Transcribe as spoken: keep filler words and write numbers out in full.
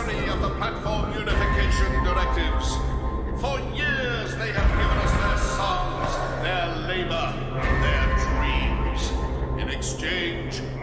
beneficiary of the Platform Unification Directives. For years they have given us their sons, their labor, their dreams. In exchange,